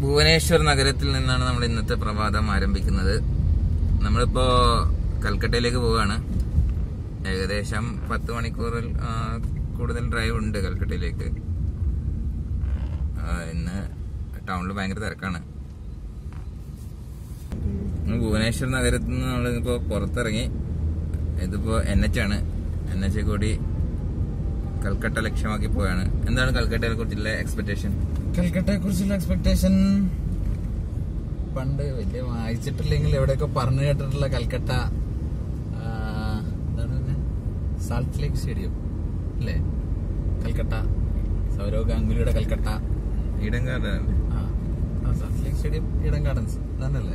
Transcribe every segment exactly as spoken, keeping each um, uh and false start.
ഭുവനേശ്വർ നഗരത്തിൽ നിന്നാണ് നമ്മൾ ഇന്നത്തെ പ്രഭാതം ആരംഭിക്കുന്നത്. നമ്മളിപ്പോ കൽക്കട്ടയിലേക്ക് പോവുകയാണ്. ഏകദേശം പത്ത് മണിക്കൂറിൽ കൂടുതൽ ഡ്രൈവ് ഉണ്ട് കൽക്കട്ടയിലേക്ക്. ഇന്ന് ടൗണിൽ ഭയങ്കര തിരക്കാണ്. ഭുവനേശ്വർ നഗരത്തിൽ നിന്ന് നമ്മളിപ്പോ പുറത്തിറങ്ങി. ഇതിപ്പോ എൻ എച്ച് ആണ്. എൻ എച്ച് കൂടി കൽക്കട്ട ലക്ഷ്യമാക്കി പോവാണ്. എന്താണ് കൽക്കട്ടയെ കുറിച്ചുള്ള എക്സ്പെക്ടേഷൻ? കൽക്കട്ടയെ കുറിച്ചുള്ള എക്സ്പെക്ടേഷൻ പണ്ട് വലിയ വായിച്ചിട്ടില്ലെങ്കിൽ എവിടെയൊക്കെ പറഞ്ഞു കേട്ടിട്ടുള്ള കൽക്കട്ട എന്താണ് സാൾട്ട് ലേക്ക് സ്റ്റേഡിയം അല്ലേ? കൽക്കട്ട സൗരവ് ഗാംഗുലിയുടെ കൽക്കട്ട ഈഡൻ ഗാർഡൻ. ആ Salt Lake stadium Eden Gardens അതന്നല്ലേ?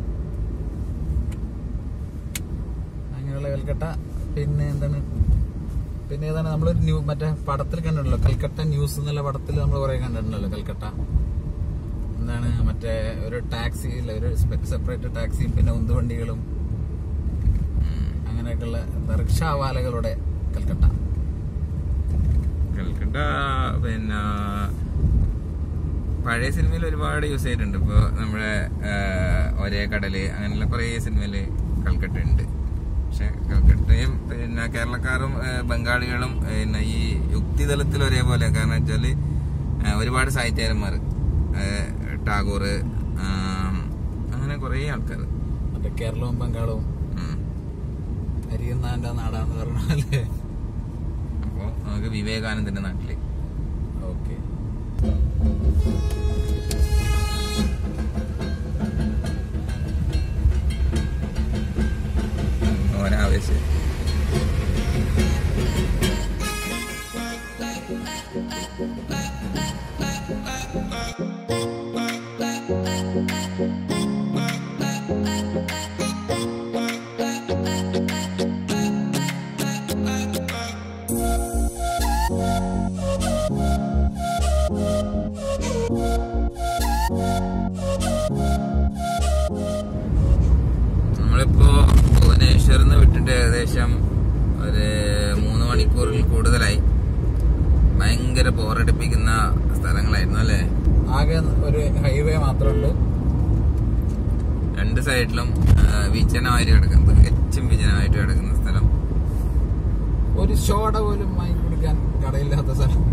അങ്ങനെയുള്ള കൽക്കട്ട. പിന്നെ എന്താണ് പിന്നെ ഏതാണ് നമ്മളൊരു ന്യൂ മറ്റേ പടത്തിൽ കണ്ടിട്ടുണ്ടല്ലോ, കൽക്കട്ട ന്യൂസ് എന്നുള്ള പടത്തിൽ നമ്മൾ കുറെ കണ്ടിട്ടുണ്ടല്ലോ കൽക്കട്ട. എന്താണ് മറ്റേ ഒരു ടാക്സി ഒരു സെപ്പറേറ്റ് ടാക്സിയും പിന്നെ ഉന്തുവണ്ടികളും അങ്ങനെയൊക്കെയുള്ള റിക്ഷാവാലകളുടെ കൽക്കട്ട. കൽക്കട്ട പിന്നെ പഴയ സിനിമയിൽ ഒരുപാട് യൂസ് ചെയ്തിട്ടുണ്ട്. ഇപ്പൊ നമ്മുടെ ഒരേ കടല് അങ്ങനെയുള്ള കുറെ സിനിമയില് കൽക്കട്ട ഉണ്ട്. പക്ഷെ കൽക്കട്ടയും പിന്നെ കേരളക്കാരും ബംഗാളികളും പിന്നെ ഈ യുക്തിതലത്തിൽ ഒരേപോലെ. കാരണം വെച്ചാല് ഒരുപാട് സാഹിത്യകാരന്മാർ, ടാഗോർ, അങ്ങനെ കുറെ ആൾക്കാർ. മറ്റേ കേരളവും ബംഗാളവും അരിയുന്നാന്റെ നാടാന്ന് പറഞ്ഞാലേ. അപ്പൊ നമുക്ക് വിവേകാനന്ദന്റെ നാട്ടില് ഓക്കെ ആവേശം. നമ്മളിപ്പോ ഭുവനേശ്വറിന്ന് വിട്ടിട്ട് ഏകദേശം ഒരു മൂന്ന് മണിക്കൂറിൽ കൂടുതലായി. ഭയങ്കര ബോറടിപ്പിക്കുന്ന സ്ഥലങ്ങളായിരുന്നു അല്ലേ? ആകെ ഒരു ഹൈവേ മാത്രമേ ഉള്ളൂ. രണ്ട് സൈഡിലും വിജനമായിട്ട് കിടക്കുന്നത്, തികച്ചും വിജനമായിട്ട് കിടക്കുന്ന സ്ഥലം. ഒരു ഷോട പോലും വാങ്ങി കുടിക്കാൻ കടയില്ലാത്ത സ്ഥലം.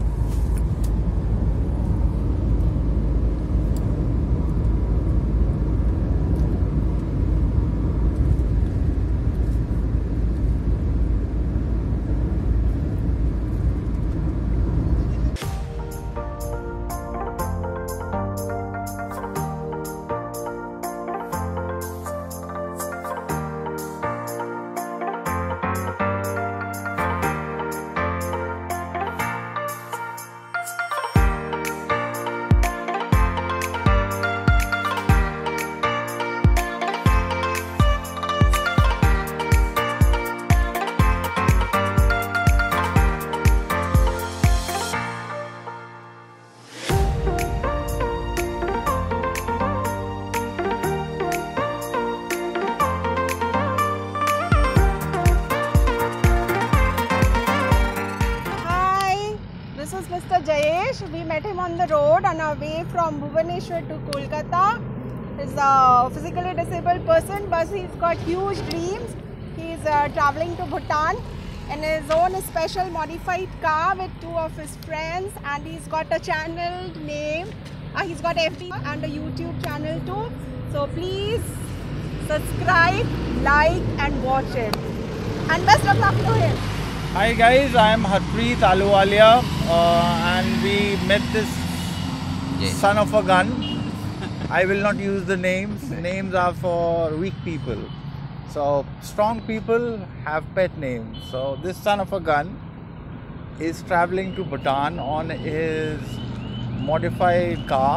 Mister Jayesh, we met him on the road on our way from Bhubaneswar to Kolkata. He's a physically disabled person, but he's got huge dreams. He's uh, traveling to Bhutan in his own special modified car with two of his friends, and he's got a channel name. Uh, he's got F B and a YouTube channel too. So please subscribe, like, and watch it. And best of luck to him. Hi guys, I am Harpreet Ahluwalia uh, and we met this yeah. son of a gun. I will not use the names. Names are for weak people. So strong people have pet names. So this son of a gun is traveling to Bhutan on his modified car.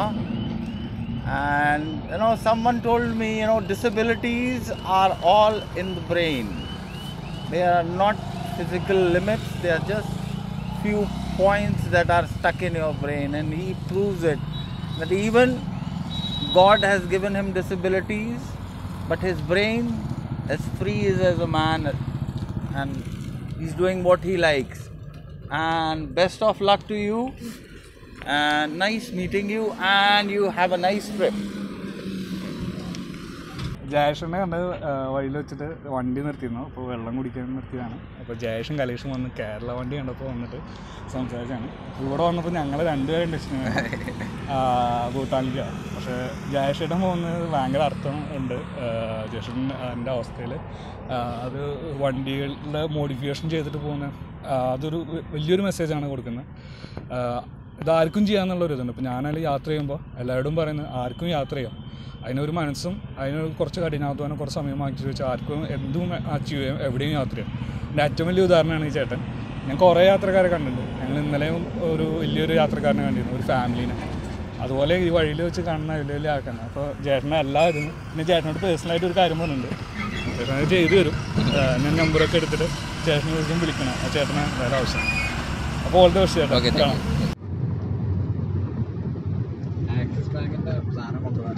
And you know, someone told me, you know, disabilities are all in the brain. They are not physical limits, they are just few points that are stuck in your brain, and he proves it, that even God has given him disabilities, but his brain is free as a man, and he's doing what he likes. And best of luck to you. and nice meeting you, and you have a nice trip. ജയേഷനെ കണ്ട് വഴിയിൽ വെച്ചിട്ട് വണ്ടി നിർത്തിയിരുന്നു. അപ്പോൾ വെള്ളം കുടിക്കാൻ നിർത്തിയതാണ്. അപ്പോൾ ജയേഷും കലേഷും വന്ന് കേരള വണ്ടി കണ്ടപ്പോൾ വന്നിട്ട് സംസാരിച്ചാണ്. ഇവിടെ വന്നപ്പോൾ ഞങ്ങൾ രണ്ടുപേരും ഡെസ്റ്റിനേഷൻ ഭൂട്ടാനിലേക്കാണ്. പക്ഷേ ജയേഷേട്ടൻ പോകുന്നത് ഭയങ്കര അർത്ഥം ഉണ്ട്. ജയേഷൻ എൻ്റെ അവസ്ഥയിൽ അത് വണ്ടികളുടെ മോഡിഫിക്കേഷൻ ചെയ്തിട്ട് പോകുന്ന അതൊരു വലിയൊരു മെസ്സേജാണ് കൊടുക്കുന്നത്. ഇതാർക്കും ചെയ്യാന്നുള്ളൊരു ഇതുണ്ട്. ഇപ്പോൾ ഞാനായാലും യാത്ര ചെയ്യുമ്പോൾ എല്ലാവരോടും പറയുന്നത് ആർക്കും യാത്ര ചെയ്യാം. അതിനൊരു മനസ്സും അതിനൊരു കുറച്ച് കഠിനാധ്വാനം കുറച്ച് സമയം മാറ്റി വെച്ചാൽ ആർക്കും എന്തും അച്ചീവ് ചെയ്യാം, എവിടെയും യാത്ര ചെയ്യാം. എൻ്റെ ഏറ്റവും വലിയ ഉദാഹരണമാണ് ഈ ചേട്ടൻ. ഞാൻ കുറേ യാത്രക്കാരെ കണ്ടിട്ടുണ്ട്. ഞങ്ങൾ ഇന്നലെയും ഒരു വലിയൊരു യാത്രക്കാരനെ കണ്ടിരുന്നു, ഒരു ഫാമിലീനെ. അതുപോലെ ഈ വഴിയിൽ വെച്ച് കാണുന്ന വലിയ വലിയ ആൾക്കാരാണ്. അപ്പോൾ ചേട്ടനെ എല്ലാ ഇതും പിന്നെ ചേട്ടനോട് പേഴ്സണലായിട്ട് ഒരു കാര്യം പറഞ്ഞിട്ടുണ്ട്. ചേട്ടനത് ചെയ്തു തരും. ഞാൻ നമ്പറൊക്കെ എടുത്തിട്ട് ചേട്ടനെ വിളിച്ചും വിളിക്കണം. ആ ചേട്ടനെ വേറെ ആവശ്യം. അപ്പോൾ ഓൾ ദ ബെസ്റ്റ് ചേട്ടൻ. കാണാം. ആക്സിസ് ബാങ്കിൻ്റെ സാധനം കൊണ്ടുപോകണം.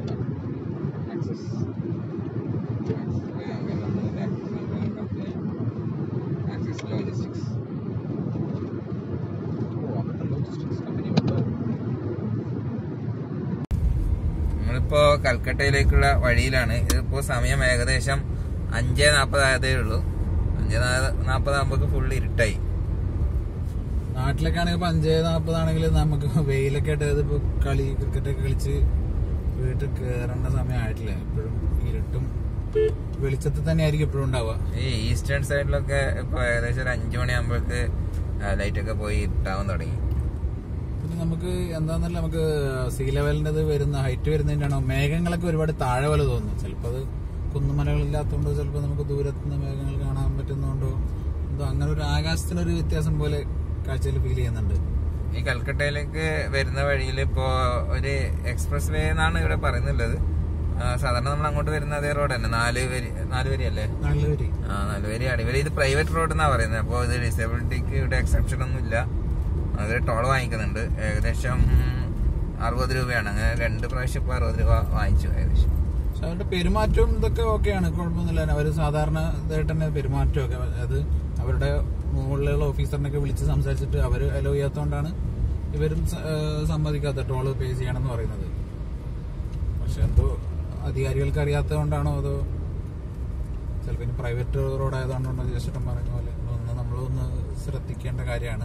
നമ്മളിപ്പോ കൽക്കട്ടയിലേക്കുള്ള വഴിയിലാണ്. ഇതിപ്പോ സമയം ഏകദേശം അഞ്ചേ നാപ്പതായതേ ഉള്ളൂ. അഞ്ചേ നാപ്പതാകുമ്പോ ഫുള്ള് ഇരുട്ടായി. നാട്ടിലൊക്കെ ആണെങ്കിൽ ഇപ്പൊ അഞ്ചേ നാപ്പതാണെങ്കിൽ നമുക്ക് വെയിലൊക്കെ ആയിട്ട് ഇതിപ്പോ കളി ക്രിക്കറ്റൊക്കെ കളിച്ച് വീട്ടിൽ കയറേണ്ട സമയമായിട്ടില്ല. എപ്പോഴും ഇരുട്ടും വെളിച്ചത്തിൽ തന്നെ ആയിരിക്കും എപ്പോഴും ഉണ്ടാവുക. ഈ ഈസ്റ്റേൺ സൈഡിലൊക്കെ ഇപ്പൊ ഏകദേശം ഒരു അഞ്ചു മണിയാകുമ്പോഴേക്ക് ലൈറ്റൊക്കെ പോയി ഇട്ടാവാൻ തുടങ്ങി. പിന്നെ നമുക്ക് എന്താന്നല്ല നമുക്ക് സീ ലെവലിൻ്റെ വരുന്ന ഹൈറ്റ് വരുന്നതിൻ്റെയാണോ മേഘങ്ങളൊക്കെ ഒരുപാട് താഴെ പോലെ തോന്നുന്നു. ചിലപ്പോൾ അത് കുന്നുമലകളില്ലാത്തതുകൊണ്ടോ ചിലപ്പോൾ നമുക്ക് ദൂരത്തുനിന്ന് മേഘങ്ങൾ കാണാൻ പറ്റുന്നതുകൊണ്ടോ എന്തോ അങ്ങനെ ഒരു ആകാശത്തിനൊരു വ്യത്യാസം പോലെ കാഴ്ചയിൽ ഫീൽ ചെയ്യുന്നുണ്ട്. ഈ കൽക്കട്ടയിലേക്ക് വരുന്ന വഴിയിൽ ഇപ്പോ ഒരു എക്സ്പ്രസ് വേ എന്നാണ് ഇവിടെ പറയുന്നുള്ളത്. സാധാരണ നമ്മൾ അങ്ങോട്ട് വരുന്ന അതേ റോഡ് തന്നെ, നാല് വരി നാല് വരി അല്ലേ? നാല് വരി ആ നാല് വരിയാണ്. ഇവര് ഇത് പ്രൈവറ്റ് റോഡ് എന്നാ പറയുന്നത്. അപ്പോൾ ഇത് ഡിസേബിലിറ്റിക്ക് ഇവിടെ എക്സെപ്ഷൻ ഒന്നും ഇല്ല. അത് ടോൾ വാങ്ങിക്കുന്നുണ്ട്. ഏകദേശം അറുപത് രൂപയാണ്. അങ്ങനെ രണ്ട് പ്രാവശ്യം ഇപ്പൊ അറുപത് രൂപ വാങ്ങിച്ചു ഏകദേശം. പക്ഷെ അവരുടെ പെരുമാറ്റവും ഇതൊക്കെ ഓക്കെയാണ്, കുഴപ്പമൊന്നുമില്ല. അവർ സാധാരണ ഇതായിട്ട് തന്നെ പെരുമാറ്റമൊക്കെ അത് അവരുടെ മുകളിലുള്ള ഓഫീസറിനൊക്കെ വിളിച്ച് സംസാരിച്ചിട്ട് അവർ അലോ ചെയ്യാത്തതുകൊണ്ടാണ് ഇവരും സമ്മതിക്കാത്ത ടോള് പേ ചെയ്യണമെന്ന് പറയുന്നത്. പക്ഷെ എന്തോ അധികാരികൾക്ക് അറിയാത്തത് കൊണ്ടാണോ അതോ ചിലപ്പോൾ ഇനി പ്രൈവറ്റ് റോഡ് ആയതുകൊണ്ടാണോ ജേഷ്ഠൻ പറയുന്ന പോലെ ഒന്ന് നമ്മളൊന്ന് ശ്രദ്ധിക്കേണ്ട കാര്യമാണ്.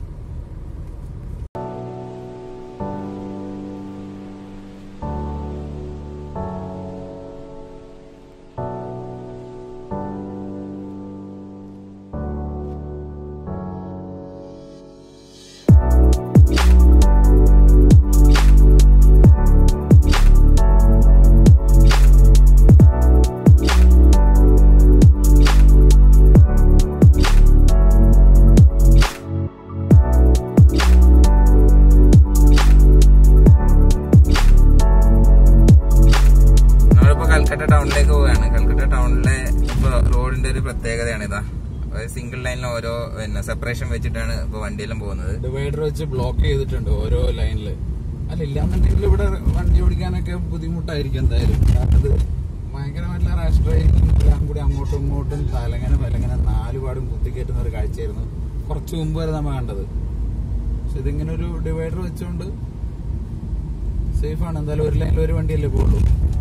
ടൗണിലേക്ക് പോവുകയാണ്. കൽക്കട്ട ടൗണിലെ ഇപ്പൊ റോഡിന്റെ ഒരു പ്രത്യേകതയാണ് ഇതാ. സിംഗിൾ ലൈനിൽ ഓരോ പിന്നെ സെപ്പറേഷൻ വെച്ചിട്ടാണ് ഇപ്പൊ വണ്ടിയെല്ലാം പോകുന്നത്. ഡിവൈഡർ വെച്ച് ബ്ലോക്ക് ചെയ്തിട്ടുണ്ട് ഓരോ ലൈനില്. അല്ല ഇല്ലാന്നുണ്ടെങ്കിൽ ഇവിടെ വണ്ടി ഓടിക്കാനൊക്കെ ബുദ്ധിമുട്ടായിരിക്കും എന്തായാലും. കാരണം ഇത് ഭയങ്കരമായിട്ടുള്ള റാഷ് ഡ്രൈവിംഗ് എല്ലാം കൂടി അങ്ങോട്ടും ഇങ്ങോട്ടും തലങ്ങനെ വലങ്ങനെ നാലുപാടും കുത്തിക്കയറ്റുന്ന ഒരു കാഴ്ചയായിരുന്നു കുറച്ച് മുമ്പ് വരെ നമ്മൾ കണ്ടത്. പക്ഷെ ഇതിങ്ങനെ ഒരു ഡിവൈഡർ വെച്ചുകൊണ്ട് സേഫാണ്. എന്തായാലും ഒരു ലൈനിൽ ഒരു വണ്ടിയല്ലേ പോകുള്ളൂ.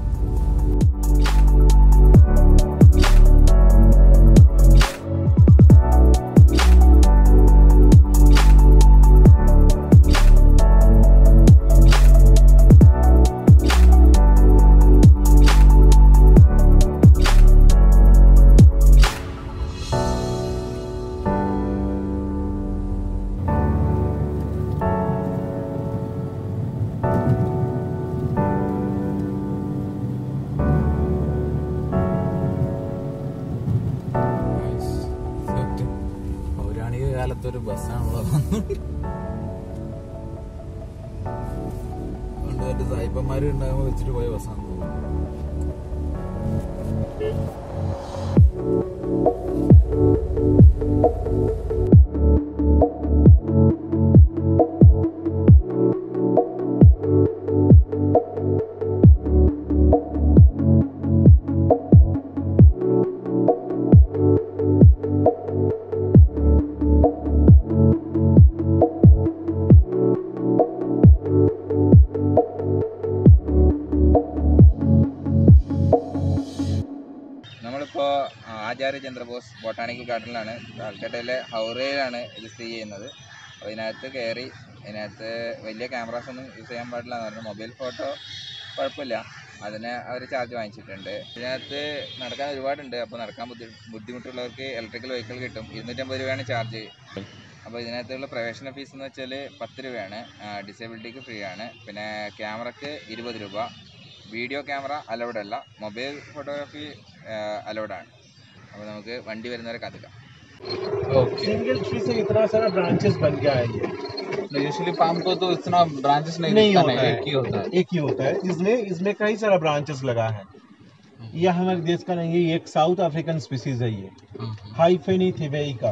കാലത്തൊരു ബസ്സാണല്ലോ അതുകൊണ്ട് മറ്റേ സായിപ്പന്മാര് ഉണ്ടാകുമ്പോൾ വെച്ചിട്ട് പോയ ബസ്സാണ് തോന്നുന്നു. ബൊട്ടാണിക്കൽ ഗാർഡനിലാണ്, കാൽക്കട്ടയിലെ ഹൗറയിലാണ് ഇത് സ്ഥിതി ചെയ്യുന്നത്. അപ്പോൾ ഇതിനകത്ത് കയറി ഇതിനകത്ത് വലിയ ക്യാമറാസ് ഒന്നും യൂസ് ചെയ്യാൻ പാടില്ല എന്ന് പറഞ്ഞു. മൊബൈൽ ഫോട്ടോ കുഴപ്പമില്ല, അതിന് അവർ ചാർജ് വാങ്ങിച്ചിട്ടുണ്ട്. ഇതിനകത്ത് നടക്കാൻ ഒരുപാടുണ്ട്. അപ്പോൾ നടക്കാൻ ബുദ്ധി ബുദ്ധിമുട്ടുള്ളവർക്ക് ഇലക്ട്രിക്കൽ വെഹിക്കിൾ കിട്ടും. ഇരുന്നൂറ്റമ്പത് രൂപയാണ് ചാർജ്. അപ്പോൾ ഇതിനകത്തുള്ള പ്രവേശന ഫീസ് എന്ന് വെച്ചാൽ പത്ത് രൂപയാണ്. ഡിസേബിലിറ്റിക്ക് ഫ്രീ ആണ്. പിന്നെ ക്യാമറയ്ക്ക് ഇരുപത് രൂപ. വീഡിയോ ക്യാമറ അലൗഡ് അല്ല, മൊബൈൽ ഫോട്ടോഗ്രാഫി അലൗഡാണ്. അപ്പോൾ നമുക്ക് വണ്ടി വരുന്നവരെ കാത്തിക്കാം. सिंगल ट्री से इतना सारा ब्रांचेस बन गया है ये। यूजुअली पाम को तो इतना ब्रांचेस नहीं नहीं दिखता, होता है, एक ही होता है। एक ही होता है। इसमें इसमें कई सारा ब्रांचेस लगा है। यह हमारे देश का नहीं है, ये एक साउथ अफ्रीकन स्पीसीज है ये, हाइफेनी थिवेइका।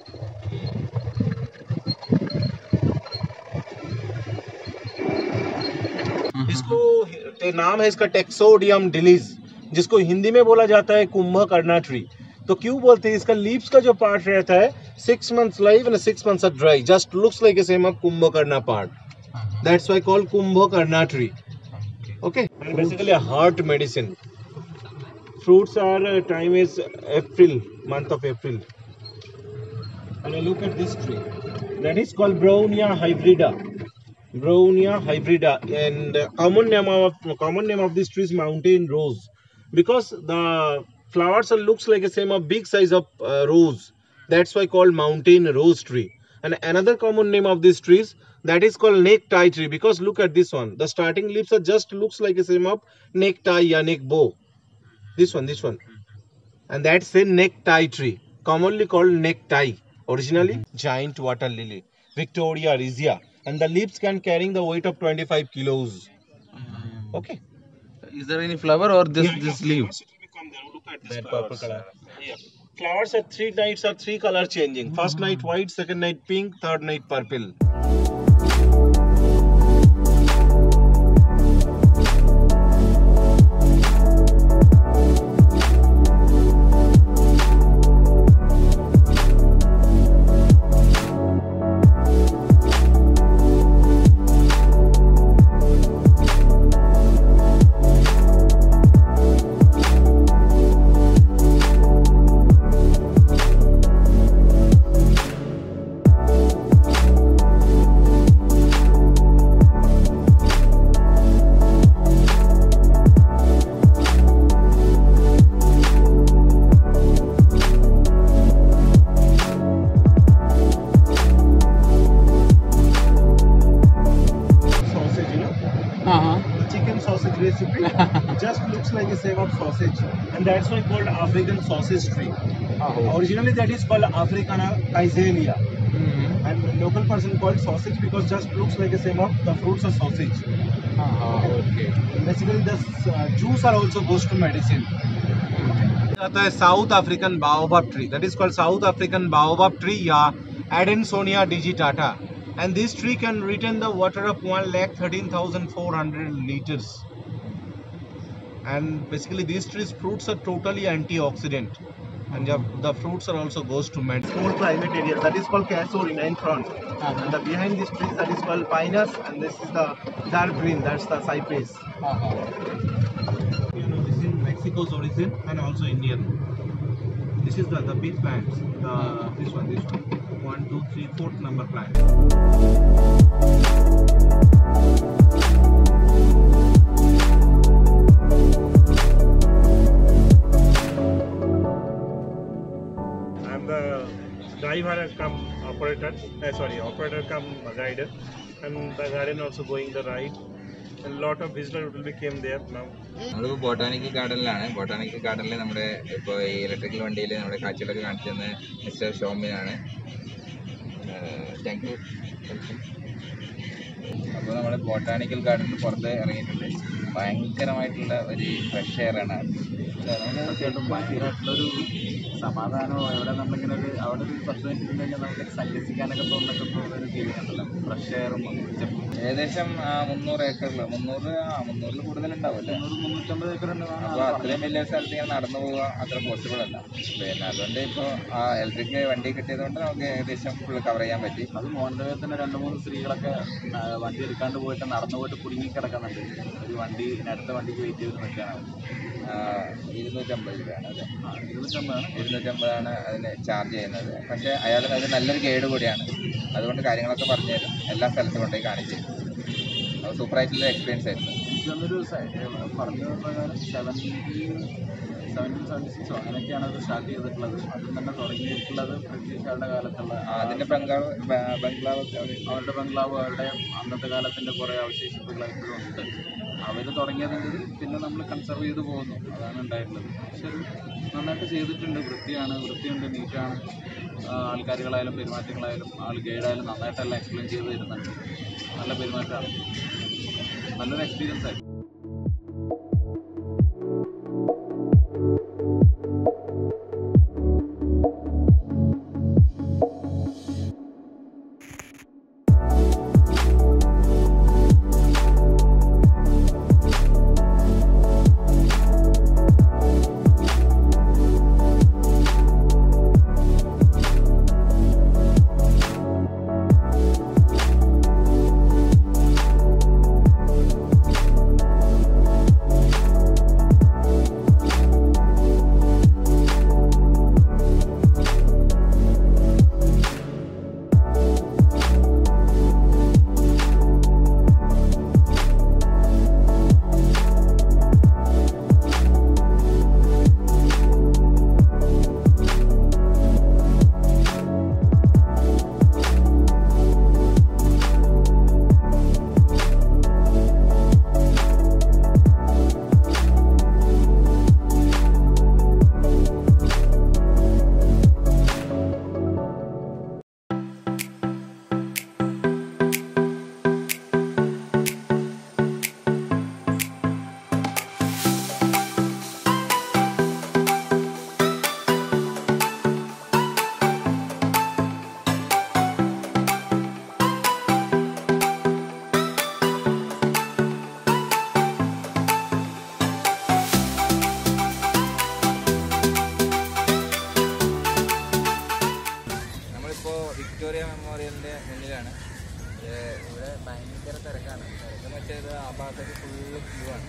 इसको नाम है इसका टेक्सोडियम डिलीज, जिसको हिंदी में बोला जाता है कुंभकर्णा ट्री। तो क्यों बोलते हैं, इसका लीव्स का जो पार्ट रहता है six months live and six months are dry, just looks like a same of Kumbhakarna part, that's why called Kumbhakarna tree. Okay, and basically a heart medicine. Fruits are uh, time is April, month of April. And I look at this tree, that is called Brownia hybrida. Brownia hybrida, and uh, common name of common name of this tree is mountain rose, because the flowers are looks like a same of big size of uh, rose, that's why called mountain rose tree. And another common name of this trees, that is called necktie tree, because look at this one, the starting leaves are just looks like a same of necktie or neck bow, this one this one, and that's a necktie tree, commonly called necktie. Originally giant water lily, Victoria rhizia, and the leaves can carrying the weight of twenty-five kilos. Okay, Is there any flower or just Yeah, this yeah, leaf? flowers, it will come there. Look at that purple color. Yeah. Flowers at three nights are three color changing. First night white, second night pink, third night purple. Recipe just looks like a same of sausage, and that's why called African sausage tree. Uh-huh. Originally that is called Africana Caesalia, mm-hmm. and local person called sausage because just looks like a same of the fruits of sausage. Uh-huh. Okay. Basically the uh, juice are also goes to medicine. The South African baobab tree, that is called South African baobab tree, yeah, Adansonia digitata, and this tree can retain the water of one lakh thirteen thousand four hundred liters. And basically these trees fruits are totally antioxidant, and the, the fruits are also goes to med. Cold climate area, that is called casuarina in front, uh-huh. and the behind this tree that is called pinus, and this is the dark green, that's the cypress. Uh-huh. You know, this is Mexico's origin and also Indian. This is the the big plants. The this one, this one, one, two, three, fourth number plant. Driver come operator, uh, sorry, operator come guider, and the garden also going the ride. A lot of visitors will be came there now. നമ്മളിപ്പോൾ botanical ഗാർഡനിലാണ്. Botanical ഗാർഡനിൽ നമ്മുടെ ഇപ്പോൾ ഈ electrical വണ്ടിയിൽ നമ്മുടെ കാഴ്ചകളൊക്കെ കാണിച്ചു തന്ന മിസ്റ്റർ ഷോമിനാണ്. Thank you. അപ്പോൾ നമ്മൾ ബൊട്ടാണിക്കൽ ഗാർഡനിൽ പുറത്ത് ഇറങ്ങിയിട്ടുണ്ട്. ഭയങ്കരമായിട്ടുള്ള ഒരു ഫ്രഷ് എയറാണ്. തീർച്ചയായിട്ടും ഭയങ്കരമായിട്ടുള്ളൊരു സമാധാനമോ എവിടെ നമ്മളിങ്ങനെ ഒരു അവിടെ ഒരു പത്ത് മിനിറ്റ് കഴിഞ്ഞാൽ നമുക്ക് സന്യസിക്കാനൊക്കെ തോന്നുന്നൊക്കെ തോന്നുന്ന ഒരു ഫീലിംഗ് ഉണ്ടല്ലോ. ഫ്രഷ് എയറും ഏകദേശം മുന്നൂറ് ഏക്കറിൽ മുന്നൂറ് ആ മുന്നൂറിൽ കൂടുതലുണ്ടാവുമല്ലേ? മുന്നൂറ് മുന്നൂറ്റമ്പത് ഏക്കർ ഉണ്ട്. അപ്പോൾ അത്രയും വലിയ സ്ഥലത്ത് ഇങ്ങനെ നടന്നു പോവുക അത്ര പോസിബിൾ അല്ല. പിന്നെ അതുകൊണ്ട് ഇപ്പോൾ ആ ഇലക്ട്രിക് വണ്ടി കിട്ടിയത് കൊണ്ട് നമുക്ക് ഏകദേശം ഫുള്ള് കവർ ചെയ്യാൻ പറ്റി. അത് മോൻ്റെ തന്നെ രണ്ട് മൂന്ന് സ്ത്രീകളൊക്കെ വണ്ടി എടുക്കാണ്ട് പോയിട്ട് നടന്നു പോയിട്ട് കുടുങ്ങി കിടക്കുന്നുണ്ട്. ഒരു വണ്ടി അടുത്ത വണ്ടിക്ക് വെയിറ്റ് ചെയ്ത് നിൽക്കുകയാണ്. ഇരുന്നൂറ്റമ്പത് രൂപയാണ് അത് ഇരുന്നൂറ്റമ്പതാണ് ഇരുന്നൂറ്റമ്പതാണ് അതിന് ചാർജ് ചെയ്യുന്നത്. പക്ഷേ അയാൾ അത് നല്ലൊരു ഗൈഡ് കൂടിയാണ്, അതുകൊണ്ട് കാര്യങ്ങളൊക്കെ പറഞ്ഞു തരും, എല്ലാ സ്ഥലത്തും കൊണ്ടുപോയി കാണിച്ചു തരും. അത് സൂപ്പറായിട്ടുള്ള എക്സ്പീരിയൻസ് ആയിരുന്നു. ഇതൊന്നൊരു പറഞ്ഞു പ്രകാരം സെവൻറ്റി സെവൻറ്റീൻ സെവൻറ്റി സിക്സോ അങ്ങനെയൊക്കെയാണ് അത് സ്റ്റാർട്ട് ചെയ്തിട്ടുള്ളത്. അതിൽ തന്നെ തുടങ്ങിയിട്ടുള്ളത് ബ്രിട്ടീഷുകാരുടെ കാലത്തുള്ള അതിൻ്റെ ബംഗ്ലാവ് ബംഗ്ലാവ് അവരുടെ ബംഗ്ലാവ് അവരുടെ അന്നത്തെ കാലത്തിൻ്റെ കുറേ അവശേഷിപ്പുകൾ ഇപ്പോഴും ഉണ്ട്. അവർ തുടങ്ങിയതെങ്കിൽ പിന്നെ നമ്മൾ കൺസർവ് ചെയ്ത് പോകുന്നു, അതാണ് ഉണ്ടായിട്ടുള്ളത്. പക്ഷെ നന്നായിട്ട് ചെയ്തിട്ടുണ്ട്, വൃത്തിയാണ്, വൃത്തിയുണ്ട്, നീറ്റാണ്. ആൾക്കാരുകളായാലും പെരുമാറ്റങ്ങളായാലും ആൾ ഗൈഡായാലും നന്നായിട്ടെല്ലാം എക്സ്പ്ലെയിൻ ചെയ്ത് തരുന്നുണ്ട്. നല്ല പെരുമാറ്റമാണ്, നല്ലൊരു എക്സ്പീരിയൻസ് ആയിരുന്നു. വിക്ടോറിയ മെമ്മോറിയലിൻ്റെ മുന്നിലാണ്. ഇവിടെ ഭയങ്കര തിരക്കാണ്. തിരക്കെന്ന് വെച്ചാൽ ആ ഭാഗത്തേക്ക് ഫുള്ള് ക്യൂ ആണ്.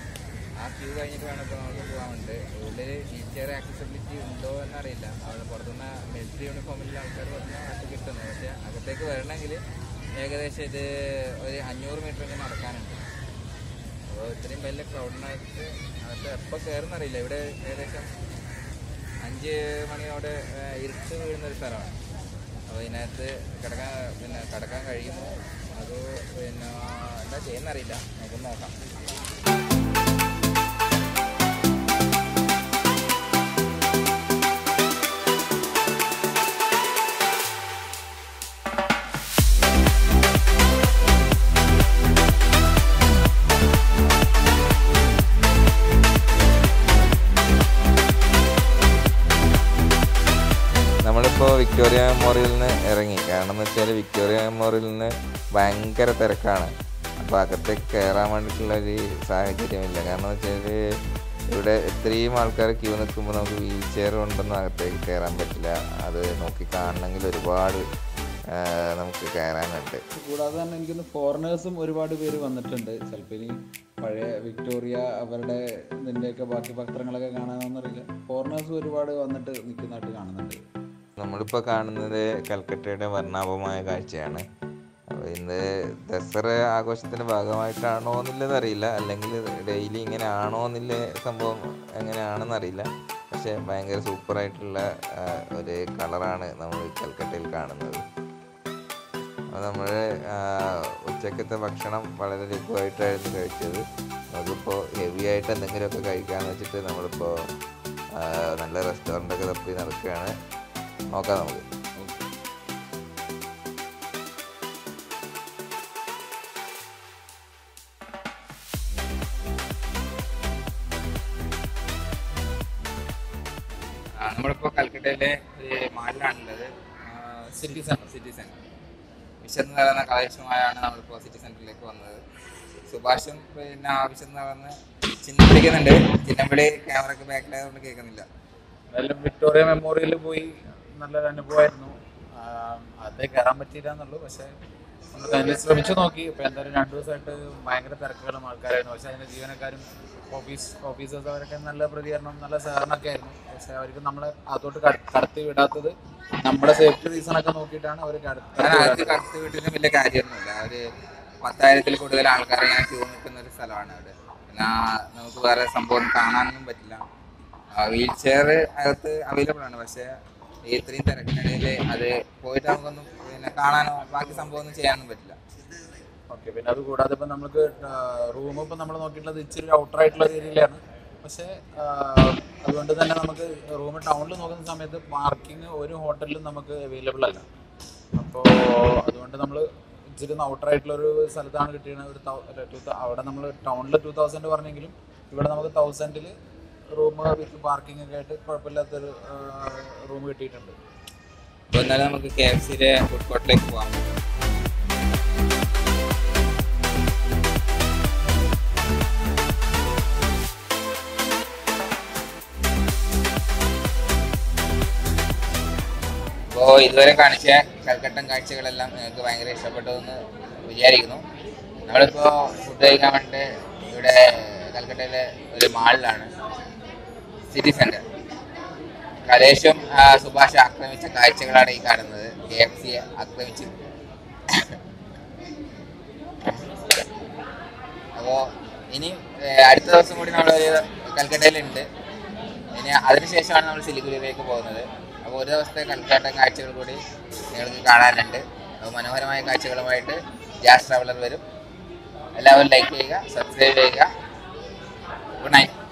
ആ ക്യൂ കഴിഞ്ഞിട്ട് വേണം ഇപ്പോൾ നമുക്ക് പോകാൻ വേണ്ടി. ഉള്ളിൽ വീൽ ചെയർ ആക്സസിബിലിറ്റി ഉണ്ടോ എന്നറിയില്ല. അവിടെ പുറത്തുനിന്ന് മിലിറ്ററി യൂണിഫോമിലുള്ള ആൾക്കാർ പറഞ്ഞാൽ അത് കിട്ടുന്നത്. പക്ഷേ അകത്തേക്ക് വരണമെങ്കിൽ ഏകദേശം ഇത് ഒരു അഞ്ഞൂറ് മീറ്റർ ഒക്കെ നടക്കാനുണ്ട്. അപ്പോൾ ഇത്രയും വലിയ ക്രൗഡിനകത്ത് അകത്ത് എപ്പോൾ കയറുന്നറിയില്ല. ഇവിടെ ഏകദേശം അഞ്ച് മണിയോടെ ഇരുട്ട് വീഴുന്നൊരു സ്ഥലമാണ്. അപ്പോൾ ഇതിനകത്ത് കിടക്കാൻ പിന്നെ കിടക്കാൻ കഴിയുമോ അതോ പിന്നെ എന്താ ചെയ്യുന്നറിയില്ല. നമുക്കൊന്ന് നോക്കാം. നമ്മളിപ്പോൾ വിക്ടോറിയ മെമ്മോറിയലിൽ നിന്ന് ഇറങ്ങി. കാരണം എന്ന് വെച്ചാൽ വിക്ടോറിയ മെമ്മോറിയലിൽ നിന്ന് ഭയങ്കര തിരക്കാണ്. അപ്പോൾ അകത്തേക്ക് കയറാൻ വേണ്ടിയിട്ടുള്ളൊരു സാഹചര്യമില്ല. കാരണം എന്ന് വെച്ചാൽ ഇവിടെ ഇത്രയും ആൾക്കാർ ക്യൂ നിൽക്കുമ്പോൾ നമുക്ക് വീൽ ചെയർ കൊണ്ടൊന്നും അകത്തേക്ക് കയറാൻ പറ്റില്ല. അത് നോക്കി കാണണമെങ്കിൽ ഒരുപാട് നമുക്ക് കയറാനുണ്ട്. കൂടാതെ തന്നെ എനിക്കൊന്ന് ഫോറിനേഴ്സും ഒരുപാട് പേര് വന്നിട്ടുണ്ട്. ചിലപ്പോൾ ഇനി പഴയ വിക്ടോറിയ അവരുടെ ഇതിൻ്റെയൊക്കെ ബാക്കി പത്രങ്ങളൊക്കെ കാണാമെന്നറിയില്ല. ഫോറിനേഴ്സും ഒരുപാട് വന്നിട്ട് നിൽക്കുന്നതായിട്ട് കാണുന്നുണ്ട്. നമ്മളിപ്പോൾ കാണുന്നത് കൽക്കട്ടയുടെ വർണ്ണാഭമായ കാഴ്ചയാണ്. അപ്പോൾ ഇന്ന് ദസറ ആഘോഷത്തിൻ്റെ ഭാഗമായിട്ടാണോ എന്നുള്ളത് അറിയില്ല, അല്ലെങ്കിൽ ഡെയിലി ഇങ്ങനെ ആണോ എന്നുള്ള സംഭവം എങ്ങനെയാണെന്നറിയില്ല. പക്ഷേ ഭയങ്കര സൂപ്പറായിട്ടുള്ള ഒരു കളറാണ് നമ്മൾ കൽക്കട്ടയിൽ കാണുന്നത്. അപ്പോൾ നമ്മൾ ഉച്ചക്കത്തെ ഭക്ഷണം വളരെ ലഘുവായിട്ടായിരുന്നു കഴിച്ചത്. നമുക്കിപ്പോൾ ഹെവി ആയിട്ട് എന്തെങ്കിലുമൊക്കെ കഴിക്കാമെന്ന് വെച്ചിട്ട് നമ്മളിപ്പോൾ നല്ല റെസ്റ്റോറൻ്റൊക്കെ തപ്പി നടക്കുകയാണ്. നോക്കാം നമുക്ക്. നമ്മളിപ്പോൾ കൽക്കട്ടയിലെ ഒരു മാളിലാണുള്ളത്. സിറ്റി സെൻറ്റർ സിറ്റി സെൻറ്റർ വിശന്ന് നടന്ന കളക്ഷനുമായാണ് നമ്മളിപ്പോൾ സിറ്റി സെൻറ്ററിലേക്ക് വന്നത്. സുഭാഷും പിന്നെ ആവശ്യം നടന്ന് ചിഹ്നം വിളിക്കുന്നുണ്ട്. ചിഹ്നം വിളി ക്യാമറയ്ക്ക് ബാക്കിലായതുകൊണ്ട് കേൾക്കുന്നില്ല. എന്തായാലും വിക്ടോറിയ മെമ്മോറിയലിൽ പോയി നല്ലൊരു അനുഭവമായിരുന്നു. അതേ കയറാൻ പറ്റിയില്ല എന്നുള്ളൂ. പക്ഷേ നമ്മൾ അതിന് ശ്രമിച്ചു നോക്കി. ഇപ്പോൾ എന്തായാലും രണ്ടു ദിവസമായിട്ട് ഭയങ്കര തിരക്കുകളും ആൾക്കാരായിരുന്നു. പക്ഷേ അതിൻ്റെ ജീവനക്കാരും ഓഫീസ് ഓഫീസേഴ്സ് അവരൊക്കെ നല്ല പ്രതികരണം, നല്ല സഹകരണമൊക്കെ ആയിരുന്നു. പക്ഷേ അവർക്ക് നമ്മളെ അതോട്ട് കടത്തി വിടാത്തത് നമ്മുടെ സേഫ്റ്റി റീസണൊക്കെ നോക്കിയിട്ടാണ് അവർ കടത്തി വിട്ടിട്ട് വലിയ കാര്യമൊന്നുമില്ല. ഒരു പത്തായിരത്തിൽ കൂടുതൽ ആൾക്കാർ ഇങ്ങനെ ക്യൂ നിൽക്കുന്ന ഒരു സ്ഥലമാണ് അവിടെ. പിന്നെ നമുക്ക് വേറെ സംഭവം കാണാനൊന്നും പറ്റില്ല. വീൽ ചെയർ അകത്ത് അവൈലബിൾ ആണ്, പക്ഷേ ഇത്രയും തിരക്കിനിടയിൽ അത് പോയിട്ട് നമുക്കൊന്നും പിന്നെ കാണാനോ ബാക്കി സംഭവം ഒന്നും ചെയ്യാനൊന്നും പറ്റില്ല. ഓക്കെ. പിന്നെ അത് കൂടാതെ ഇപ്പം നമുക്ക് റൂം ഇപ്പം നമ്മൾ നോക്കിയിട്ടുള്ളത് ഇച്ചിരി ഔട്ടർ ആയിട്ടുള്ള ഏരിയയിലാണ്. പക്ഷേ അതുകൊണ്ട് തന്നെ നമുക്ക് റൂം ടൗണിൽ നോക്കുന്ന സമയത്ത് പാർക്കിംഗ് ഒരു ഹോട്ടലിലും നമുക്ക് അവൈലബിൾ അല്ല. അപ്പോൾ അതുകൊണ്ട് നമ്മൾ ഇച്ചിരി ഔട്ടർ ആയിട്ടുള്ളൊരു സ്ഥലത്താണ് കിട്ടിയത്. ഒരു ടു അവിടെ നമ്മൾ ടൗണിൽ ടു തൗസൻഡ് പറഞ്ഞെങ്കിലും ഇവിടെ നമുക്ക് തൗസൻഡിൽ റൂം വിത്ത് പാർക്കിംഗ് ഒക്കെ ആയിട്ട് കുഴപ്പമില്ലാത്തൊരു റൂം കിട്ടിയിട്ടുണ്ട്. അപ്പോൾ എന്നാലും നമുക്ക് കെ എഫ് സിയിലെ ഫുഡ് കോർട്ടിലേക്ക് പോകാം. അപ്പോൾ ഇതുവരെ കാണിച്ച കൽക്കട്ടൻ കാഴ്ചകളെല്ലാം നിങ്ങൾക്ക് ഭയങ്കര ഇഷ്ടപ്പെട്ടു എന്ന് വിചാരിക്കുന്നു. നമ്മളിപ്പോൾ ഫുഡ് കഴിക്കാൻ വേണ്ടി ഇവിടെ കൽക്കട്ടയിലെ ഒരു മാളിലാണ്, സിറ്റി സെൻറ്റർ. കലേഷും സുഭാഷ് ആക്രമിച്ച കാഴ്ചകളാണ് ഈ കാണുന്നത്. കെ എഫ് സിയെ ആക്രമിച്ച്. അപ്പോൾ ഇനി അടുത്ത ദിവസം കൂടി നമ്മളൊരു കൽക്കട്ടയിലുണ്ട്. ഇനി അതിനുശേഷമാണ് നമ്മൾ സിലിഗുരിയിലേക്ക് പോകുന്നത്. അപ്പോൾ ഒരു ദിവസത്തെ കൽക്കട്ട കാഴ്ചകൾ കൂടി നിങ്ങൾക്ക് കാണാനുണ്ട്. അപ്പോൾ മനോഹരമായ കാഴ്ചകളുമായിട്ട് ജാസ് ട്രാവലർ വരും. എല്ലാവരും ലൈക്ക് ചെയ്യുക, സബ്സ്ക്രൈബ് ചെയ്യുക. Good night.